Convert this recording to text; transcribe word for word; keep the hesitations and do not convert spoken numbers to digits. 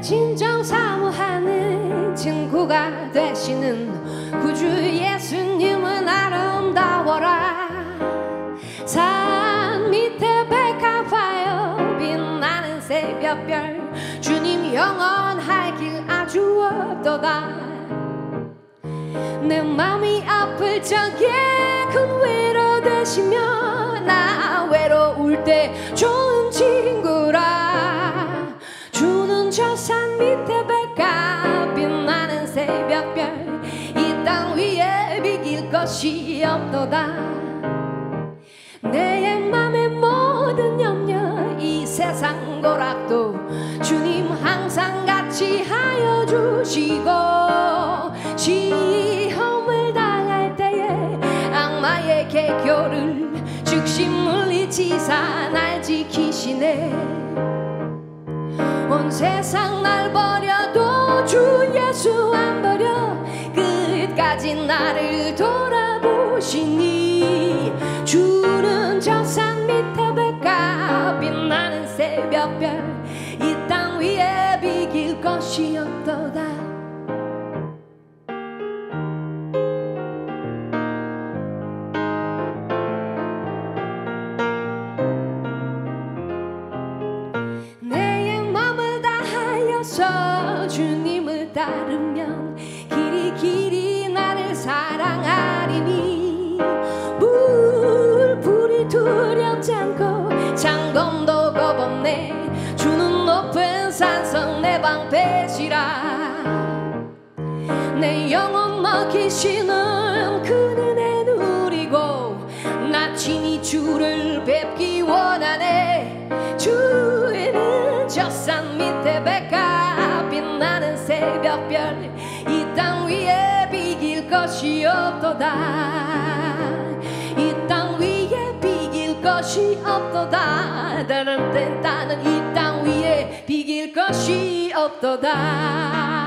진정 사모하는 친구가 되시는 구주 예수님은 아름다워라. 산 밑에 백합화여 빛나는 새벽별 주님 영원할 길 아주 없도다. 내 맘이 아플 적에 큰 위로 되시며 나 외로울 때 좋은 친구라. 주는 저 산 밑에 백합 빛나는 새벽별 이 땅 위에 비길 것이 없도다. 내 맘의 모든 염려 이 세상 고락도 주님 항상 같이 하여 주시고 시험을 당할 때에 악마의 개교를 즉시 물리치사 날 지키시네. 온 세상 날 버려도 주 예수 안 버려 끝까지 나를 돌아보시니. 주는 저 산 밑에 백합 빛나는 새벽별 이 땅 위에 비길 것이 없도다. 주님을 따르면 길이 길이 나를 사랑하리니. 물불이 두렵지 않고 장검도 겁없네. 주는 높은 산성 내 방패시라. 내 영혼 먹이시는 그 은혜 누리고 나 친히 주를 뵙기 원하네. 주에는 저 산 밑에 백합 빛나는 새벽별 이 땅 위에 비길 것이 없도다. 이 땅 위에 비길 것이 없도다. 다른 땐 나는 이 땅 위에 비길 것이 없도다.